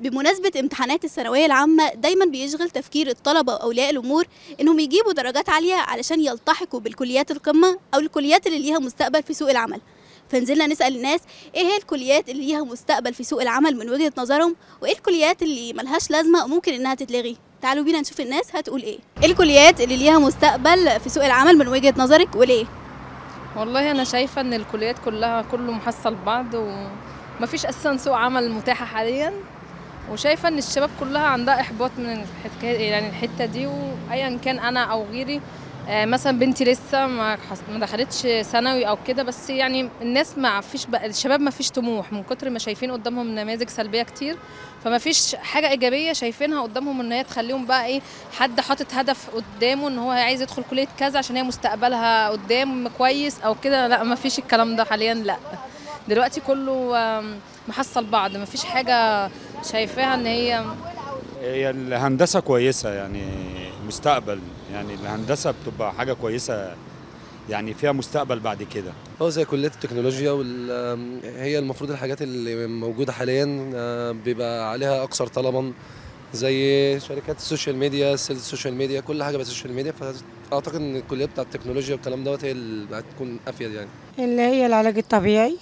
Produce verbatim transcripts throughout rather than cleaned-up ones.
بمناسبة امتحانات الثانوية العامة دايما بيشغل تفكير الطلبة وأولياء الأمور إنهم يجيبوا درجات عالية علشان يلتحقوا بالكليات القمة أو الكليات اللي ليها مستقبل في سوق العمل. فنزلنا نسأل الناس إيه هي الكليات اللي ليها مستقبل في سوق العمل من وجهة نظرهم، وإيه الكليات اللي ملهاش لازمة وممكن إنها تتلغي. تعالوا بينا نشوف الناس هتقول إيه. إيه الكليات اللي ليها مستقبل في سوق العمل من وجهة نظرك وليه؟ والله أنا شايفة إن الكليات كلها كله محصل بعض ومفيش أساسا سوق عمل متاحة حاليا، وشايفه ان الشباب كلها عندها احباط من الحته يعني الحته دي، وايا كان انا او غيري. آه مثلا بنتي لسه ما ما دخلتش ثانوي او كده، بس يعني الناس ما فيش بقى، الشباب ما فيش طموح من كتر ما شايفين قدامهم نماذج سلبيه كتير، فما فيش حاجه ايجابيه شايفينها قدامهم ان هي تخليهم بقى ايه، حد حاطط هدف قدامه ان هو عايز يدخل كليه كذا عشان هي مستقبلها قدام كويس او كده. لا ما فيش الكلام ده حاليا، لا دلوقتي كله محصل بعض، ما فيش حاجه شايفاها ان هي هي الهندسه كويسه، يعني مستقبل، يعني الهندسه بتبقى حاجه كويسه، يعني فيها مستقبل بعد كده. هو زي كليه التكنولوجيا، هي المفروض الحاجات اللي موجوده حاليا بيبقى عليها اكثر طلبا، زي شركات السوشيال ميديا، سيلز السوشيال ميديا، كل حاجه بالسوشيال ميديا. فاعتقد ان الكليه بتاعت التكنولوجيا والكلام دوت هي اللي هتكون افيد، يعني اللي هي العلاج الطبيعي،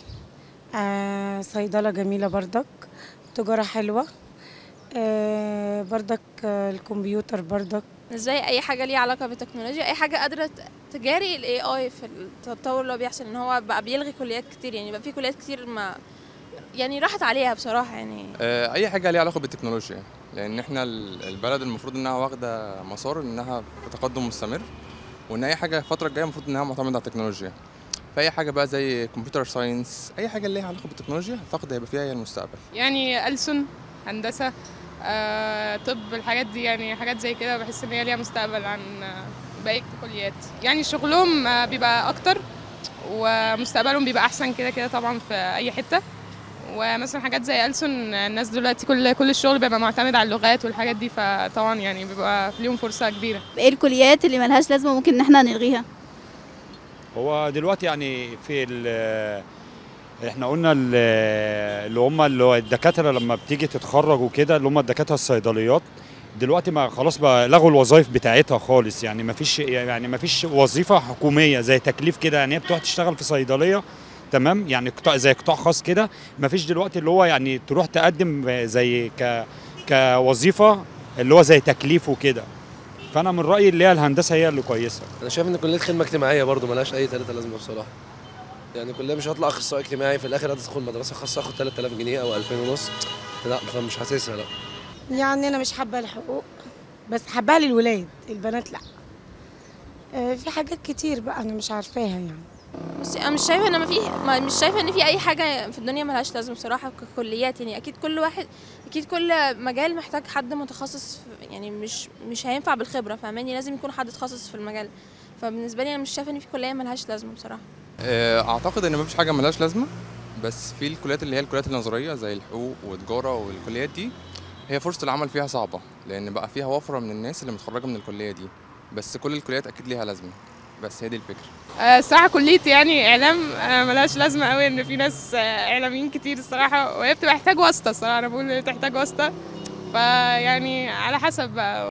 آه صيدله جميله بردك، تجاره حلوه، آه بردك آه الكمبيوتر بردك، زي اي حاجه ليها علاقه بالتكنولوجيا، اي حاجه قادره تجاري الاي اي في التطور اللي هو بيحصل، ان هو بقى بيلغي كليات كتير، يعني بقى في كليات كتير ما يعني راحت عليها بصراحه. يعني آه اي حاجه ليها علاقه بالتكنولوجيا، لان احنا البلد المفروض انها واخده مسار انها في تقدم مستمر، وان اي حاجه الفتره الجايه المفروض انها معتمده على التكنولوجيا. فاي حاجه بقى زي كمبيوتر ساينس، اي حاجه ليها علاقه بالتكنولوجيا اعتقد هيبقى فيها هي المستقبل. يعني ألسن، هندسه، آه، طب، الحاجات دي يعني حاجات زي كده بحس ان هي ليها مستقبل عن باقي الكليات، يعني شغلهم بيبقى اكتر ومستقبلهم بيبقى احسن كده كده طبعا في اي حته. ومثلا حاجات زي ألسن، الناس دلوقتي كل كل الشغل بيبقى معتمد على اللغات والحاجات دي، فطبعا يعني بيبقى ليهم فرصه كبيره. ايه الكليات اللي ملهاش لازمه ممكن ان احنا نلغيها؟ هو دلوقتي يعني في احنا قلنا اللي هم اللي هو الدكاتره لما بتيجي تتخرج وكده، اللي هم الدكاتره الصيدليات دلوقتي ما خلاص بقى لغوا الوظائف بتاعتها خالص، يعني ما فيش يعني ما فيش وظيفه حكوميه زي تكليف كده، يعني هي بتروح تشتغل في صيدليه تمام، يعني قطاع زي قطاع خاص كده، ما فيش دلوقتي اللي هو يعني تروح تقدم زي ك كوظيفه اللي هو زي تكليف وكده. فانا من رايي اللي هي الهندسه هي اللي كويسه. انا شايف ان كليه خدمه اجتماعيه برضو ملهاش اي ثلاثه لازمه بصراحه، يعني كلها مش هطلع اخصائي اجتماعي في الاخر هتدخل مدرسه خاصه اخد ثلاثة آلاف جنيه او ألفين ونص، لا فمش حاسسها. لا يعني انا مش حابه الحقوق، بس حاباها للولاد، البنات لا. آه في حاجات كتير بقى انا مش عارفاها يعني. بس انا مش شايفه ان ما في مش شايفه ان في اي حاجه في الدنيا ملهاش لازمه بصراحه ككليات، يعني اكيد كل واحد اكيد كل مجال محتاج حد متخصص، يعني مش مش هينفع بالخبره، فاهماني؟ لازم يكون حد تخصص في المجال. فبالنسبه لي انا مش شايفه ان في كليه ملهاش لازمه بصراحه. اعتقد ان مفيش حاجه ملهاش لازمه، بس في الكليات اللي هي الكليات النظريه زي الحقوق وتجاره والكليات دي هي فرصه العمل فيها صعبه، لان بقى فيها وفره من الناس اللي متخرجه من الكليه دي، بس كل الكليات اكيد ليها لازمه، بس هي دي الفكره. الصراحه كليتي يعني اعلام ملهاش لازمه قوي، ان في ناس اعلاميين كتير الصراحه، وهي بتبقى محتاج واسطه الصراحه، انا بقول بتحتاج واسطه، فيعني على حسب بقى